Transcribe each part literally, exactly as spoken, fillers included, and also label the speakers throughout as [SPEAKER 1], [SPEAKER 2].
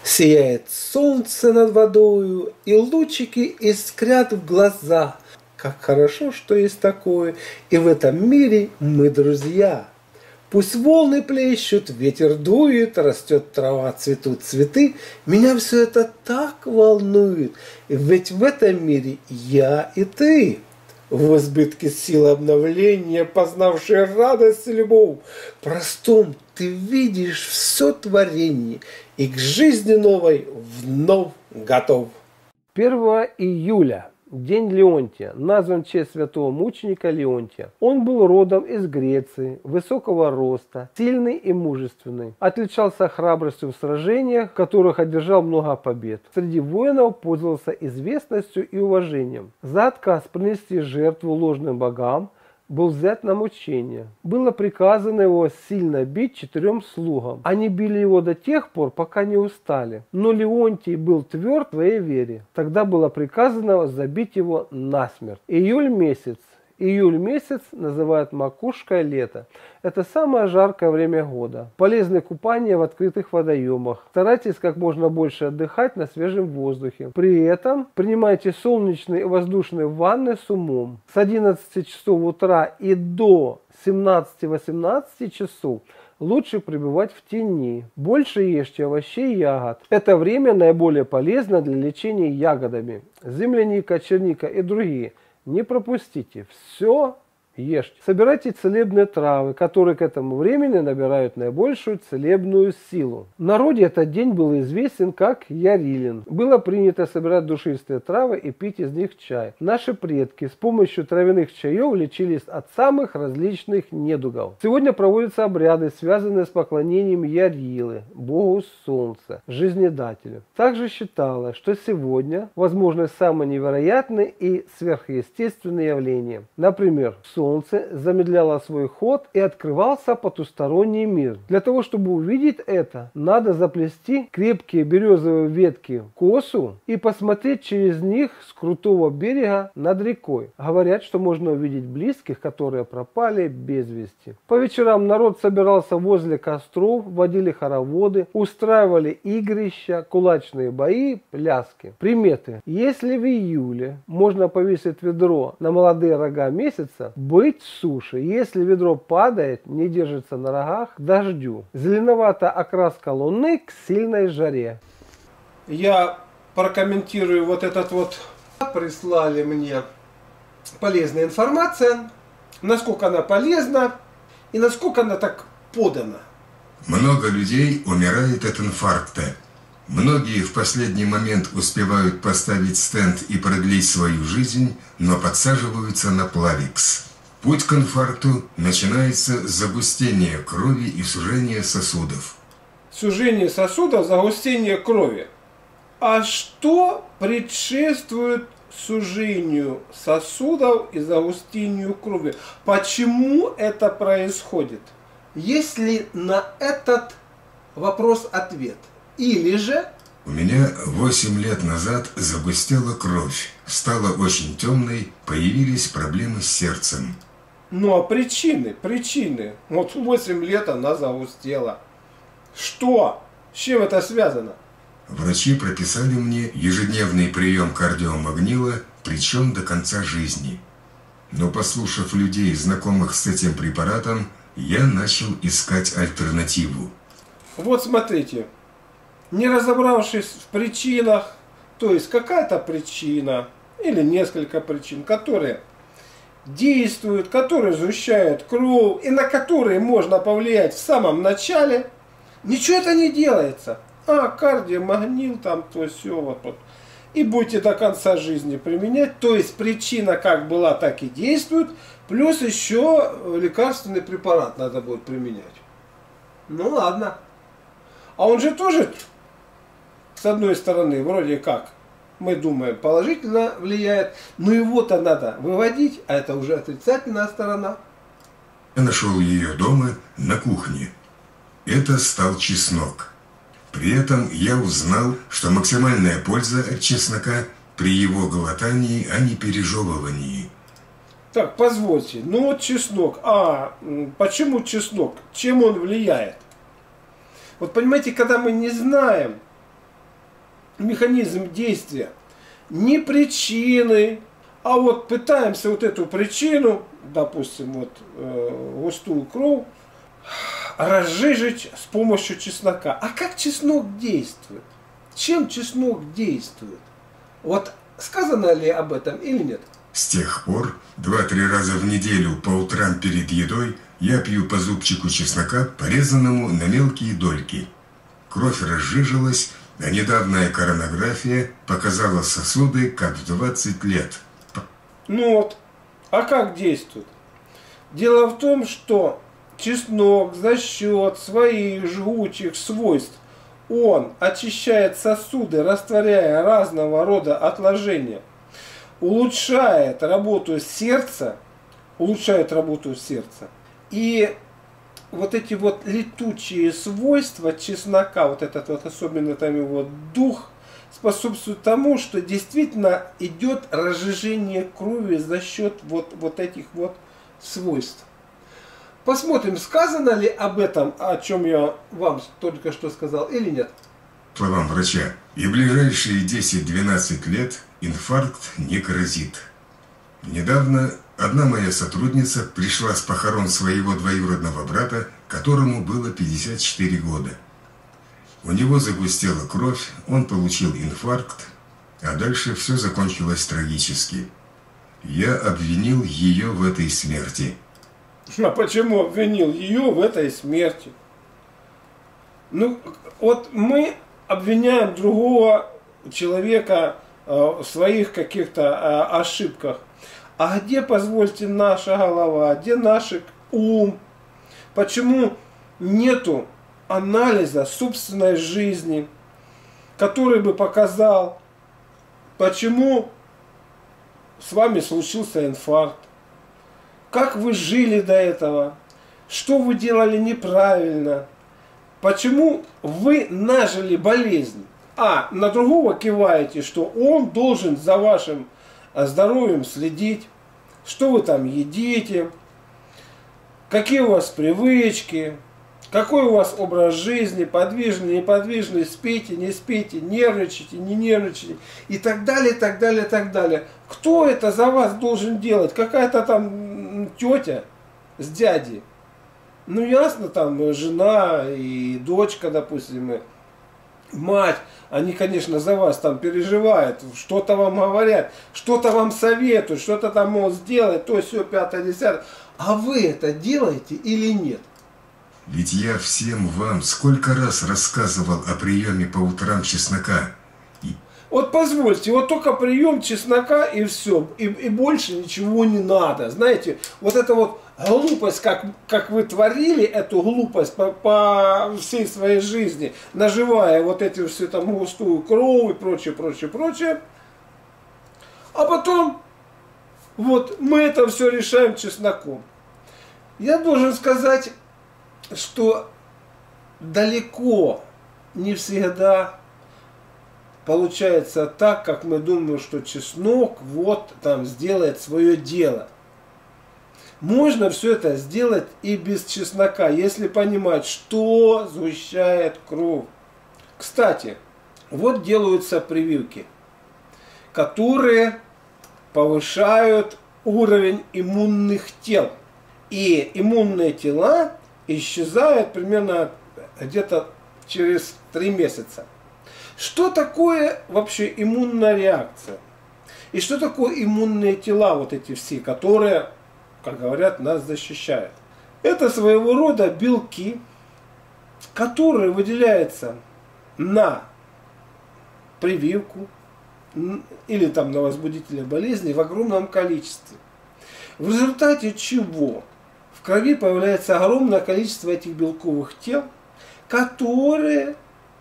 [SPEAKER 1] Сияет солнце над водою, и лучики искрят в глаза. Как хорошо, что есть такое, и в этом мире мы друзья. Пусть волны плещут, ветер дует, растет трава, цветут цветы. Меня все это так волнует, ведь в этом мире я и ты. В избытке силы обновления, познавшие радость и любовь, простом ты видишь все творение и к жизни новой вновь готов.
[SPEAKER 2] первого июля. День Леонтия, назван в честь святого мученика Леонтия. Он был родом из Греции, высокого роста, сильный и мужественный. Отличался храбростью в сражениях, в которых одержал много побед. Среди воинов пользовался известностью и уважением. За отказ принести жертву ложным богам был взят на мучение. Было приказано его сильно бить четырем слугам. Они били его до тех пор, пока не устали. Но Леонтий был тверд в своей вере. Тогда было приказано забить его насмерть. Июль месяц. Июль месяц называют макушкой лета. Это самое жаркое время года. Полезны купания в открытых водоемах. Старайтесь как можно больше отдыхать на свежем воздухе. При этом принимайте солнечные и воздушные ванны с умом. С одиннадцати часов утра и до семнадцати-восемнадцати часов лучше пребывать в тени. Больше ешьте овощей и ягод. Это время наиболее полезно для лечения ягодами. Земляника, черника и другие. Не пропустите, все ешьте. Собирайте целебные травы, которые к этому времени набирают наибольшую целебную силу. В народе этот день был известен как Ярилин. Было принято собирать душистые травы и пить из них чай. Наши предки с помощью травяных чаев лечились от самых различных недугов. Сегодня проводятся обряды, связанные с поклонением Ярилы, богу солнца, жизнедателю. Также считалось, что сегодня возможны самые невероятные и сверхъестественные явления. Например, солнце Солнце замедляло свой ход и открывался потусторонний мир. Для того, чтобы увидеть это, надо заплести крепкие березовые ветки в косу и посмотреть через них с крутого берега над рекой. Говорят, что можно увидеть близких, которые пропали без вести. По вечерам народ собирался возле костров, водили хороводы, устраивали игрища, кулачные бои, пляски. Приметы. Если в июле можно повесить ведро на молодые рога месяца, быть в суше. Если ведро падает, не держится на рогах, к дождю. Зеленоватая окраска луны к сильной жаре.
[SPEAKER 1] Я прокомментирую вот этот вот. Прислали мне полезная информация. Насколько она полезна и насколько она так подана.
[SPEAKER 3] Много людей умирает от инфаркта. Многие в последний момент успевают поставить стенд и продлить свою жизнь, но подсаживаются на Плавикс. Путь к инфаркту начинается с загустения крови и сужения сосудов.
[SPEAKER 1] Сужение сосудов, загустение крови. А что предшествует сужению сосудов и загустению крови? Почему это происходит? Есть ли на этот вопрос ответ? Или же...
[SPEAKER 3] У меня восемь лет назад загустела кровь, стала очень темной, появились проблемы с сердцем.
[SPEAKER 1] Ну а причины, причины. Вот восемь лет она загустела. Что? С чем это связано?
[SPEAKER 3] Врачи прописали мне ежедневный прием кардиомагнила, причем до конца жизни. Но послушав людей, знакомых с этим препаратом, я начал искать альтернативу.
[SPEAKER 1] Вот смотрите, не разобравшись в причинах, то есть какая-то причина или несколько причин, которые действуют, которые сгущают кровь и на которые можно повлиять в самом начале, ничего это не делается. А, кардиомагнил там, то все вот, вот. И будете до конца жизни применять. То есть причина как была, так и действует. Плюс еще лекарственный препарат надо будет применять. Ну ладно. А он же тоже, с одной стороны, вроде как, мы думаем, положительно влияет. Но его-то надо выводить, а это уже отрицательная сторона.
[SPEAKER 3] Я нашел ее дома на кухне. Это стал чеснок. При этом я узнал, что максимальная польза от чеснока при его глотании, а не пережевывании.
[SPEAKER 1] Так, позвольте, ну вот чеснок. А почему чеснок? Чем он влияет? Вот понимаете, когда мы не знаем, механизм действия не причины, а вот пытаемся вот эту причину, допустим, вот э, густую кровь, разжижить с помощью чеснока. А как чеснок действует? Чем чеснок действует? Вот сказано ли об этом или нет?
[SPEAKER 3] С тех пор два-три раза в неделю по утрам перед едой я пью по зубчику чеснока, порезанному на мелкие дольки. Кровь разжижилась, а недавняя коронография показала сосуды, как в двадцать лет.
[SPEAKER 1] Ну вот, а как действует? Дело в том, что чеснок за счет своих жгучих свойств, он очищает сосуды, растворяя разного рода отложения, улучшает работу сердца, улучшает работу сердца. И вот эти вот летучие свойства чеснока, вот этот вот особенно там его дух, способствует тому, что действительно идет разжижение крови за счет вот, вот этих вот свойств. Посмотрим, сказано ли об этом, о чем я вам только что сказал, или нет.
[SPEAKER 3] По словам врача, и в ближайшие десять-двенадцать лет инфаркт не грозит. Недавно одна моя сотрудница пришла с похорон своего двоюродного брата, которому было пятьдесят четыре года. У него загустела кровь, он получил инфаркт, а дальше все закончилось трагически. Я обвинил ее в этой смерти.
[SPEAKER 1] А почему обвинил ее в этой смерти? Ну, вот мы обвиняем другого человека в своих каких-то ошибках. А где, позвольте, наша голова, где наш ум? Почему нету анализа собственной жизни, который бы показал, почему с вами случился инфаркт, как вы жили до этого, что вы делали неправильно, почему вы нажили болезнь, а на другого киваете, что он должен за вашим здоровьем следить, что вы там едите, какие у вас привычки, какой у вас образ жизни, подвижный, неподвижный, спите, не спите, нервничайте, не нервничайте и так далее, так далее, так далее. Кто это за вас должен делать? Какая-то там тетя с дядей? Ну ясно, там жена и дочка, допустим, и мать, они, конечно, за вас там переживают, что-то вам говорят, что-то вам советуют, что-то там могут сделать, то, все, пятое, десятое. А вы это делаете или нет?
[SPEAKER 3] Ведь я всем вам сколько раз рассказывал о приеме по утрам чеснока. И...
[SPEAKER 1] Вот позвольте, вот только прием чеснока и все, и, и больше ничего не надо. Знаете, вот эта вот глупость, как, как вы творили эту глупость по, по всей своей жизни, наживая вот эти всю там густую кровь и прочее, прочее, прочее. А потом, вот мы это все решаем чесноком. Я должен сказать, что далеко не всегда получается так, как мы думаем, что чеснок вот там сделает свое дело. Можно все это сделать и без чеснока, если понимать, что сгущает кровь. Кстати, вот делаются прививки, которые повышают уровень иммунных тел. И иммунные тела исчезают примерно где-то через три месяца. Что такое вообще иммунная реакция? И что такое иммунные тела, вот эти все, которые, как говорят, нас защищают? Это своего рода белки, которые выделяются на прививку или там на возбудители болезни в огромном количестве. В результате чего в крови появляется огромное количество этих белковых тел, которые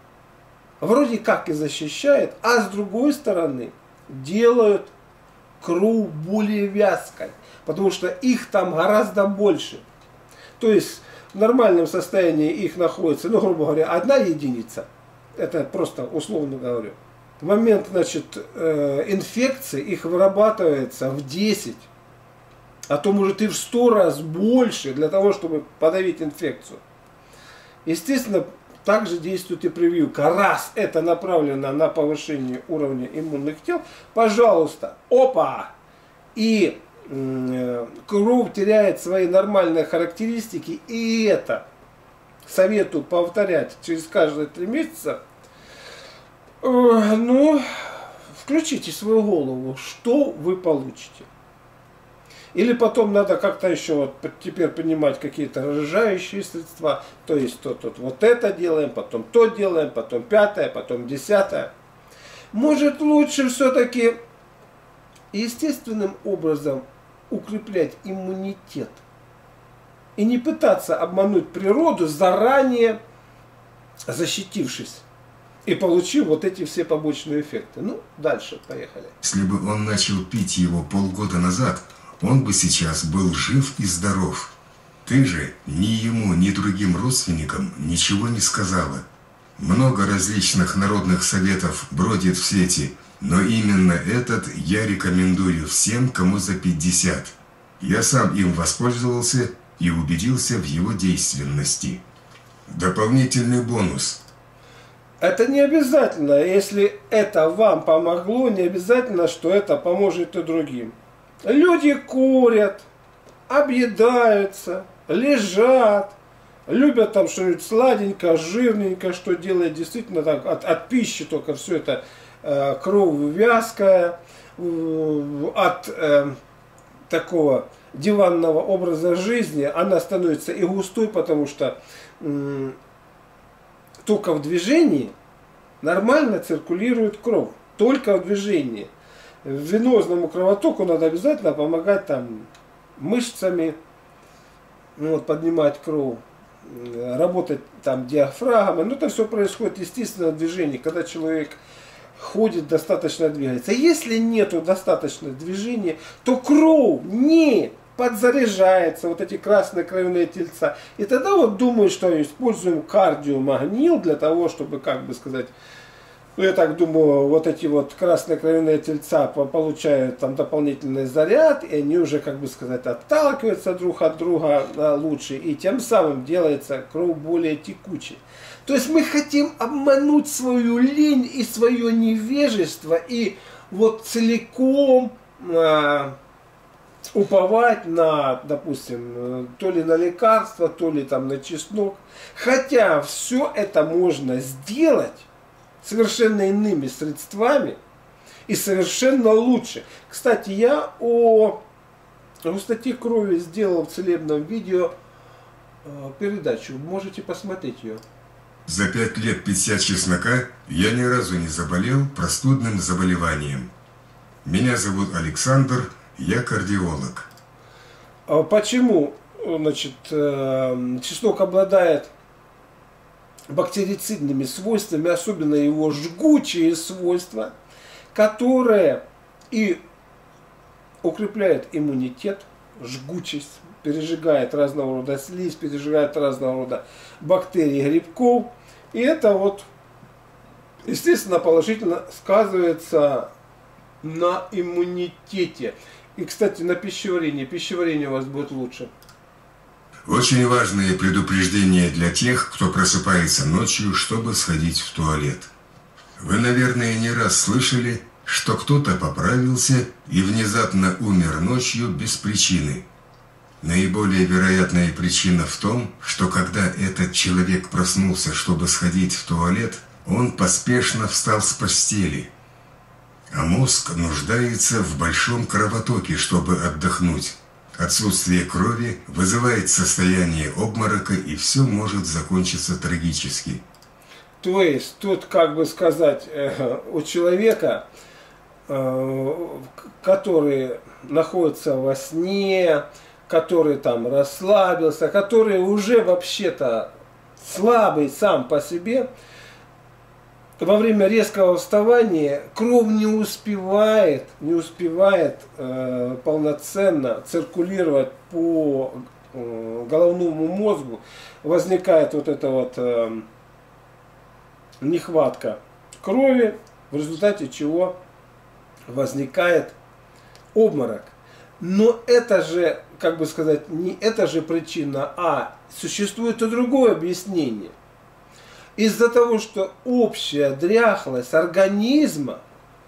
[SPEAKER 1] вроде как и защищают, а с другой стороны делают кровь более вязкой, потому что их там гораздо больше. То есть в нормальном состоянии их находится, ну, грубо говоря, одна единица. Это просто условно говорю. В момент, значит, инфекции их вырабатывается в десять, а то может и в сто раз больше для того, чтобы подавить инфекцию. Естественно, также действует и прививка. Раз это направлено на повышение уровня иммунных тел, пожалуйста, опа! И э, кровь теряет свои нормальные характеристики, и это советую повторять через каждые три месяца. Э, ну, включите свою голову, что вы получите. Или потом надо как-то еще вот теперь принимать какие-то разжижающие средства. То есть то тут вот это делаем, потом то делаем, потом пятое, потом десятое. Может лучше все-таки естественным образом укреплять иммунитет. И не пытаться обмануть природу, заранее защитившись. И получив вот эти все побочные эффекты. Ну, дальше, поехали.
[SPEAKER 3] Если бы он начал пить его полгода назад, он бы сейчас был жив и здоров. Ты же ни ему, ни другим родственникам ничего не сказала. Много различных народных советов бродит в сети, но именно этот я рекомендую всем, кому за пятьдесят. Я сам им воспользовался и убедился в его действенности. Дополнительный бонус.
[SPEAKER 1] Это не обязательно. Если это вам помогло, не обязательно, что это поможет и другим. Люди курят, объедаются, лежат, любят там что-нибудь сладенькое, жирненькое, что делает действительно так, от, от пищи только все это э, кровь вязкая, э, от э, такого диванного образа жизни она становится и густой, потому что э, только в движении нормально циркулирует кровь, только в движении. Венозному кровотоку надо обязательно помогать там мышцами, вот, поднимать кровь, работать там диафрагмой. Ну, это все происходит естественно в движении, когда человек ходит, достаточно двигается. Если нету достаточно движения, то кровь не подзаряжается, вот эти красные кровяные тельца. И тогда вот думаю, что используем кардиомагнил для того, чтобы, как бы сказать, ну, я так думаю, вот эти вот красные кровяные тельца получают там дополнительный заряд, и они уже, как бы сказать, отталкиваются друг от друга лучше, и тем самым делается кровь более текучей. То есть мы хотим обмануть свою лень и свое невежество, и вот целиком э, уповать на, допустим, то ли на лекарства, то ли там на чеснок. Хотя все это можно сделать совершенно иными средствами и совершенно лучше. Кстати, я о густоте крови сделал в целебном видео э, передачу. Можете посмотреть ее.
[SPEAKER 3] За пять лет питья чеснока я ни разу не заболел простудным заболеванием. Меня зовут Александр, я кардиолог.
[SPEAKER 1] А почему, значит, э, чеснок обладает бактерицидными свойствами, особенно его жгучие свойства, которые и укрепляют иммунитет, жгучесть, пережигает разного рода слизь, пережигает разного рода бактерии, грибков. И это вот, естественно, положительно сказывается на иммунитете. И, кстати, на пищеварении. Пищеварение у вас будет лучше.
[SPEAKER 3] Очень важное предупреждение для тех, кто просыпается ночью, чтобы сходить в туалет. Вы, наверное, не раз слышали, что кто-то поправился и внезапно умер ночью без причины. Наиболее вероятная причина в том, что когда этот человек проснулся, чтобы сходить в туалет, он поспешно встал с постели. А мозг нуждается в большом кровотоке, чтобы отдохнуть. Отсутствие крови вызывает состояние обморока, и все может закончиться трагически.
[SPEAKER 1] То есть, тут, как бы сказать, у человека, который находится во сне, который там расслабился, который уже вообще-то слабый сам по себе, во время резкого вставания кровь не успевает, не успевает э, полноценно циркулировать по э, головному мозгу. Возникает вот эта вот э, нехватка крови, в результате чего возникает обморок. Но это же, как бы сказать, не это же причина, а существует и другое объяснение. из-за того, что общая дряхлость организма,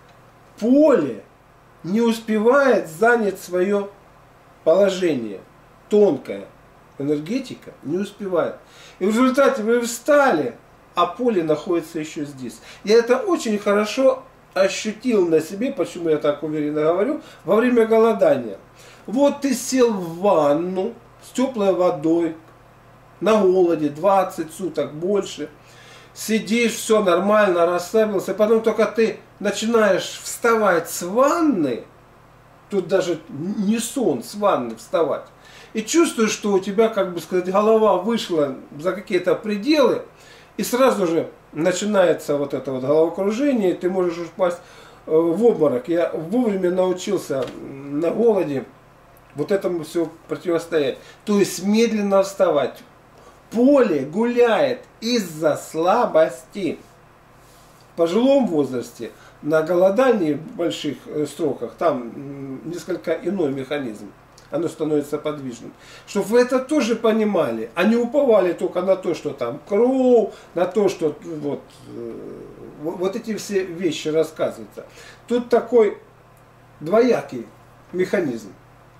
[SPEAKER 1] поле не успевает занять свое положение. Тонкая энергетика не успевает. И в результате вы встали, а поле находится еще здесь. Я это очень хорошо ощутил на себе, почему я так уверенно говорю, во время голодания. Вот ты сел в ванну с теплой водой, на голоде, двадцать суток, больше. Сидишь, все нормально, расслабился. Потом только ты начинаешь вставать с ванны, тут даже не сон, с ванны вставать. И чувствуешь, что у тебя, как бы сказать, голова вышла за какие-то пределы. И сразу же начинается вот это вот головокружение, и ты можешь упасть в обморок. Я вовремя научился на голоде вот этому все противостоять. То есть медленно вставать. Поле гуляет из-за слабости. В пожилом возрасте, на голодании в больших сроках, там несколько иной механизм. Оно становится подвижным. Чтобы вы это тоже понимали, а не уповали только на то, что там кровь, на то, что вот, вот эти все вещи рассказываются. Тут такой двоякий механизм.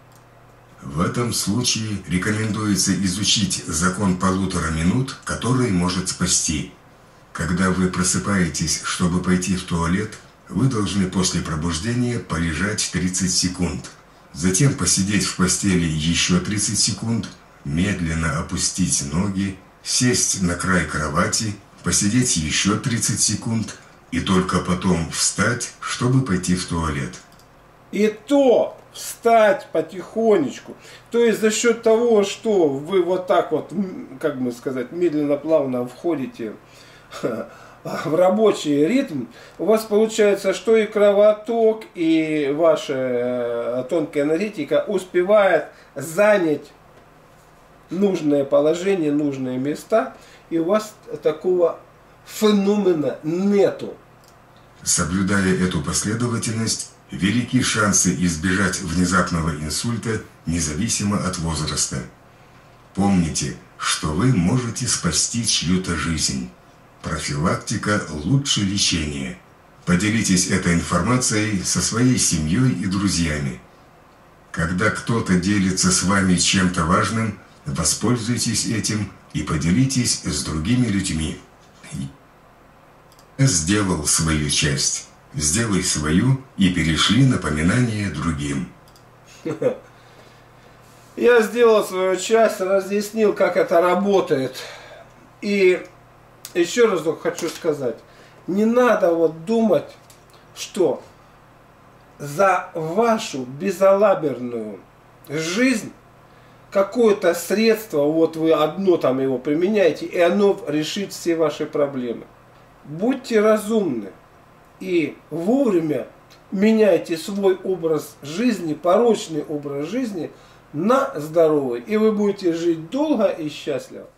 [SPEAKER 3] В этом случае рекомендуется изучить закон полутора минут, который может спасти. Когда вы просыпаетесь, чтобы пойти в туалет, вы должны после пробуждения полежать тридцать секунд. Затем посидеть в постели еще тридцать секунд, медленно опустить ноги, сесть на край кровати, посидеть еще тридцать секунд и только потом встать, чтобы пойти в туалет.
[SPEAKER 1] И то встать потихонечку. То есть за счет того, что вы вот так вот, как бы сказать, медленно-плавно входите в рабочий ритм, у вас получается, что и кровоток, и ваша тонкая энергетика успевает занять нужное положение, нужные места, и у вас такого феномена нету.
[SPEAKER 3] Соблюдая эту последовательность, велики шансы избежать внезапного инсульта, независимо от возраста. Помните, что вы можете спасти чью-то жизнь. Профилактика лучше лечения. Поделитесь этой информацией со своей семьей и друзьями. Когда кто-то делится с вами чем-то важным, воспользуйтесь этим и поделитесь с другими людьми. Я сделал свою часть. Сделай свою и перешли напоминание другим.
[SPEAKER 1] Я сделал свою часть, разъяснил, как это работает. И еще раз хочу сказать, не надо вот думать, что за вашу безалаберную жизнь какое-то средство, вот вы одно там его применяете, и оно решит все ваши проблемы. Будьте разумны и вовремя меняйте свой образ жизни, порочный образ жизни на здоровый, и вы будете жить долго и счастливо.